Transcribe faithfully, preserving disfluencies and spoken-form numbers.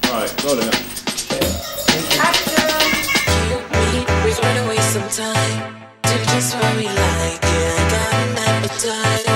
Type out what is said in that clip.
Alright, go there. We're gonna waste some time. Do just what we like. Yeah, I got an appetite.